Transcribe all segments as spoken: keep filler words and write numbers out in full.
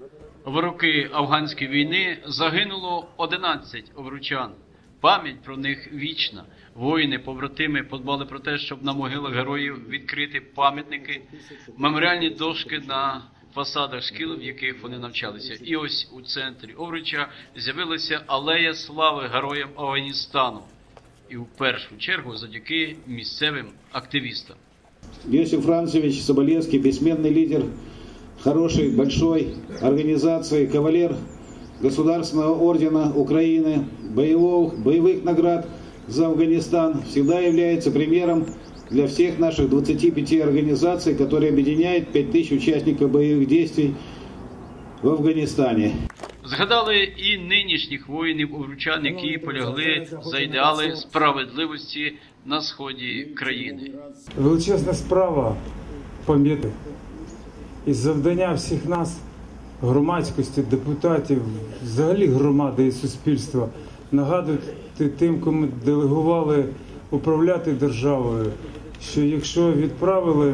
В роки афганської війни загинуло одинадцять овручан. Пам'ять про них вічна. Воїни, побратими подбали про те, щоб на могилах героїв відкрити пам'ятники, меморіальні дошки на фасадах шкіл, в яких вони навчалися. І ось у центрі Овруча з'явилася алея слави героям Афганістану. І в першу чергу завдяки місцевим активістам. Иосиф Францевич Соболевский, бессменный лидер хорошей, большой организации, кавалер Государственного ордена Украины, боевых, боевых наград за Афганистан, всегда является примером для всех наших двадцати пяти организаций, которые объединяют пять тысяч участников боевых действий в Афганистане. Згадали і нинішніх воїнів-овручан, які полягли за ідеали справедливості на сході країни. Величезна справа пам'ятати і завдання всіх нас, громадськості, депутатів, взагалі громади і суспільства, нагадувати тим, кому делегували управляти державою, що якщо відправили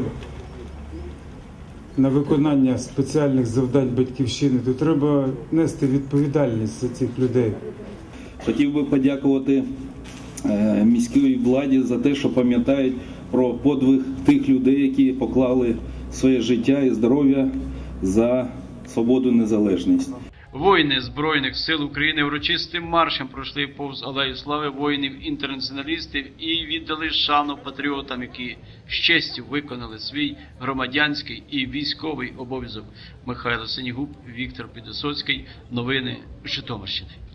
на виконання спеціальних завдань батьківщини, то треба нести відповідальність за цих людей. Хотів би подякувати міській владі за те, що пам'ятають про подвиг тих людей, які поклали своє життя і здоров'я за свободу і незалежність. Воїни Збройних сил України урочистим маршем пройшли повз алею слави воїнів-інтернаціоналістів і віддали шану патріотам, які з честю виконали свій громадянський і військовий обов'язок. Михайло Синігуб, Віктор Підвисоцький. Новини Житомирщини.